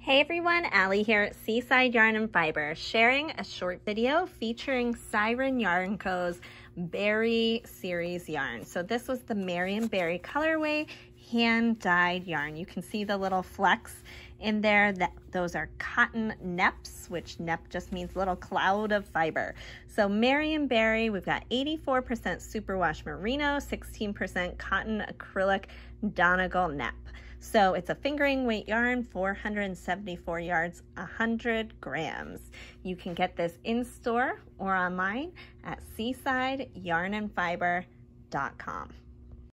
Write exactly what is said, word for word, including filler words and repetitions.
Hey everyone, Allie here at Seaside Yarn and Fiber, sharing a short video featuring Siren Yarn Co's Berry series yarn. So this was the Marion Berry colorway hand-dyed yarn. You can see the little flecks in there. That those are cotton neps, which nep just means little cloud of fiber. So Marion Berry, we've got eighty-four percent superwash merino, sixteen percent cotton acrylic Donegal nep. So it's a fingering weight yarn, four hundred seventy-four yards, one hundred grams. You can get this in store or online at seaside yarn and fiber dot com.